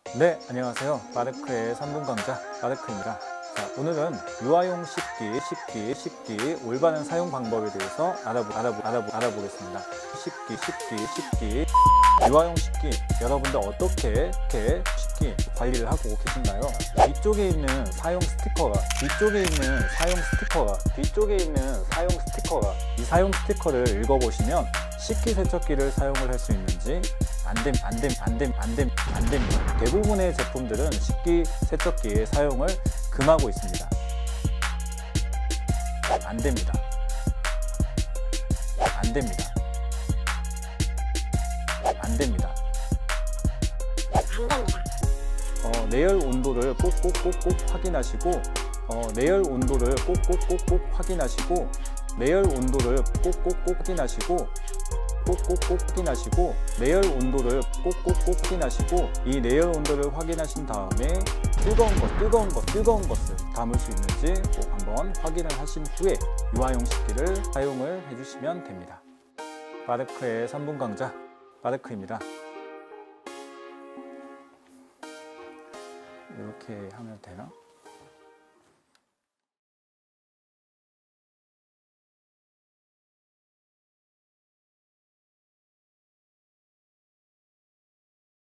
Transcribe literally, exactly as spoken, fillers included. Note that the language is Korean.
네, 안녕하세요. 마르크의 삼 분 강좌 마르크입니다. 자, 오늘은 유아용 씻기, 씻기, 씻기 올바른 사용 방법에 대해서 알아보, 알아보, 알아보, 알아보겠습니다. 씻기, 씻기, 씻기 유아용 씻기 여러분들 어떻게 이렇게 씻기 관리를 하고 계신가요? 뒤쪽에 있는 사용 스티커가 뒤쪽에 있는 사용 스티커가 뒤쪽에 있는 사용 스티커가 이 사용 스티커를 읽어보시면 식기세척기를 사용을 할 수 있는지 안됨, 안됨, 안됨, 안됨, 안됩니다. 대부분의 제품들은 식기세척기의 사용을 금하고 있습니다. 안됩니다. 안됩니다. 안됩니다. 어, 내열 온도를 꼭꼭꼭꼭 확인하시고 어, 내열 온도를 꼭꼭꼭꼭 확인하시고 내열 온도를 꼭꼭꼭 확인하시고 꼭꼭꼭 확인하시고 내열 온도를 꼭꼭꼭 확인하시고 이 내열 온도를 확인하신 다음에 뜨거운 것, 뜨거운 것, 뜨거운 것을 담을 수 있는지 꼭 한번 확인을 하신 후에 유아용 식기를 사용을 해주시면 됩니다. 마르크의 삼 분 강좌 마르크입니다. 이렇게 하면 되나?